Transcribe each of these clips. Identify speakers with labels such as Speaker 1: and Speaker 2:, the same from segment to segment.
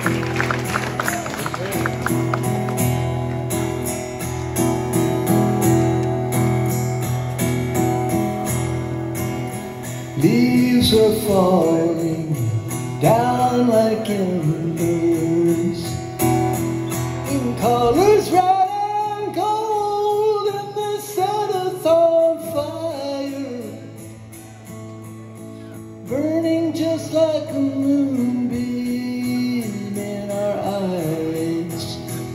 Speaker 1: Leaves are falling down like embers, in colors red and gold, and the sun is on fire, burning just like a moonbeam in our eyes.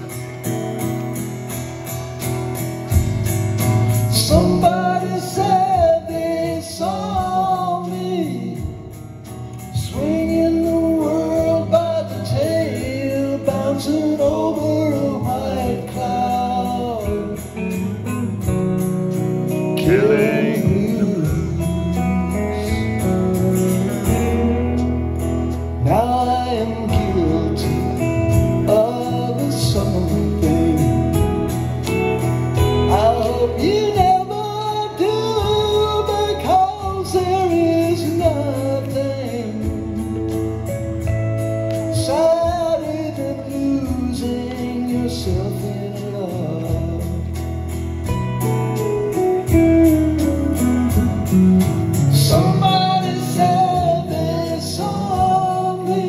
Speaker 1: Somebody said they saw me swinging the world by the tail, bouncing over a white cloud, killing blues. Now I am guilty of something I hope you never do, because there is nothing sadder than losing yourself in love. Somebody said they saw me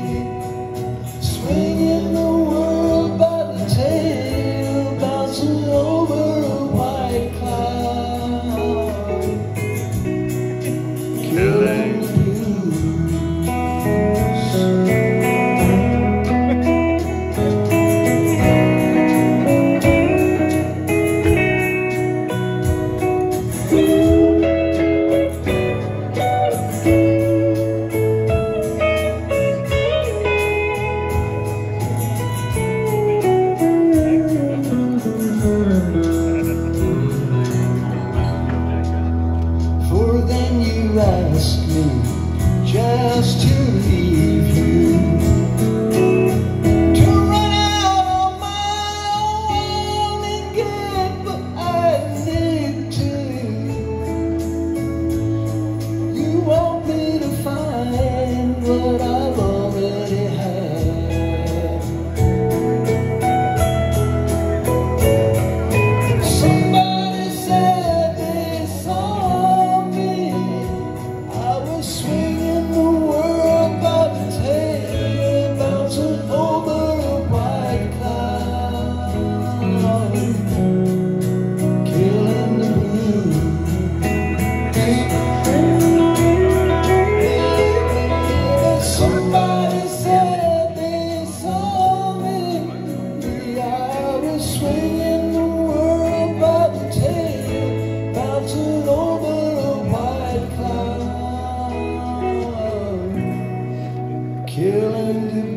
Speaker 1: swinging the world by the tail, bouncing over a white cloud, killing the blues. For then you ask me just to leave you, to run out on my own and get what I need to. You want me to find what I've already had. Somebody said they saw me, I was swinging the world by the tail, bouncing over a white cloud, killing the blues. Somebody said they saw me, I was swinging the world by the tail, bouncing over a white cloud, killing the